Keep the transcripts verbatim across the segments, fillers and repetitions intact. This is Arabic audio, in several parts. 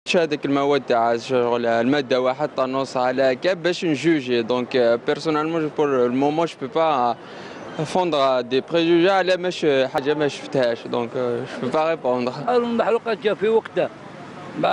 هذيك المواد تاع شغل الماده واحد طنوس على كاب باش نجوجي دونك بيرسونيلمون بور المومون جو بو با فوندر دي بريجوجي على مش حاجه ما شفتهاش دونك جو بو با ريبوندر. المحروقات جا في وقتها مع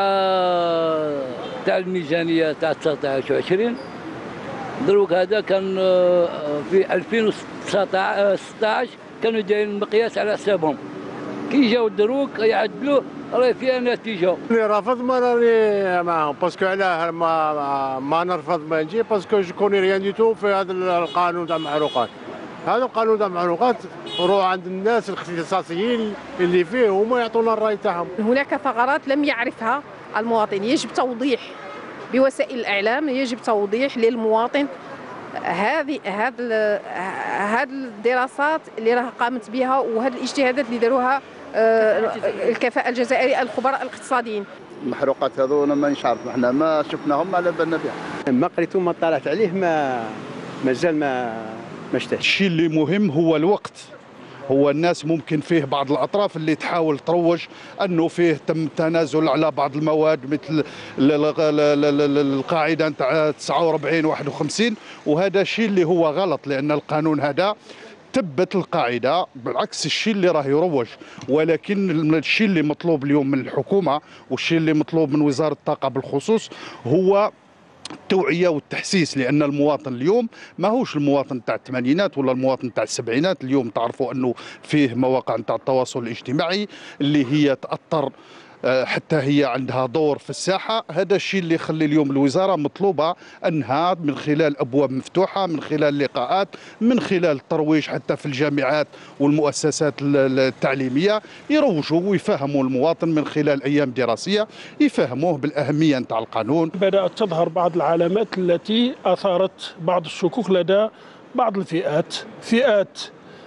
تاع الميزانيه تاع تسعطاش وعشرين. دروك هذا كان في ألفين وستطاش كانوا دايرين المقياس على حسابهم، كي جاو دروك يعدلوه راه فيها نتيجه. اللي رافض ما راني معاهم باسكو علاه ما ما نرفض ما نجي باسكو جو كوني ريان دي تو في هذا القانون تاع المحروقات. هذا القانون تاع المحروقات روح عند الناس الاختصاصيين اللي فيه هما يعطونا الراي تاعهم. هناك ثغرات لم يعرفها المواطن، يجب توضيح بوسائل الاعلام، يجب توضيح للمواطن هذه هذه هذه الدراسات اللي راه قامت بها وهذه الاجتهادات اللي داروها الكفاءة الجزائرية الخبراء الاقتصاديين. المحروقات هذو انا مانيش عارف، احنا ما شفناهم ما على بالنا بها. ما قريته ما طلعت عليه، ما مازال ما ما اشتهش. الشيء اللي مهم هو الوقت. هو الناس ممكن فيه بعض الأطراف اللي تحاول تروج أنه فيه تم تنازل على بعض المواد مثل القاعدة نتاع تسعة وأربعين واحد وخمسين، وهذا الشيء اللي هو غلط لأن القانون هذا تبت القاعدة بالعكس الشيء اللي راه يروج. ولكن الشيء اللي مطلوب اليوم من الحكومة والشيء اللي مطلوب من وزارة الطاقة بالخصوص هو التوعية والتحسيس، لأن المواطن اليوم ما هوش المواطن تاع الثمانينات ولا المواطن تاع السبعينات. اليوم تعرفوا أنه فيه مواقع تاع التواصل الاجتماعي اللي هي تأثر حتى هي عندها دور في الساحة. هذا الشيء اللي يخلي اليوم الوزارة مطلوبة أنها من خلال أبواب مفتوحة، من خلال لقاءات، من خلال الترويج حتى في الجامعات والمؤسسات التعليمية يروجوا ويفهموا المواطن من خلال أيام دراسية، يفهموه بالأهمية نتاع القانون. بدأت تظهر بعض العلامات التي أثارت بعض الشكوك لدى بعض الفئات، فئات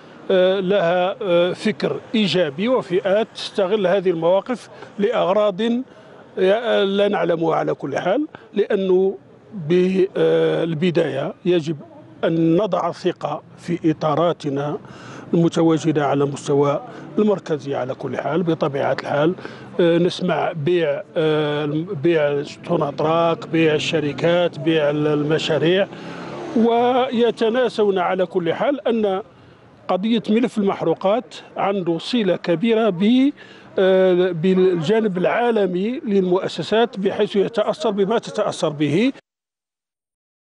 لها فكر إيجابي وفئات تستغل هذه المواقف لأغراض لا نعلمها على كل حال. لأنه بالبداية يجب أن نضع الثقة في إطاراتنا المتواجدة على مستوى المركزي على كل حال. بطبيعة الحال نسمع بيع بيع سوناتراك، بيع الشركات، بيع المشاريع، ويتناسون على كل حال أن قضية ملف المحروقات عنده صلة كبيرة بالجانب العالمي للمؤسسات بحيث يتأثر بما تتأثر به.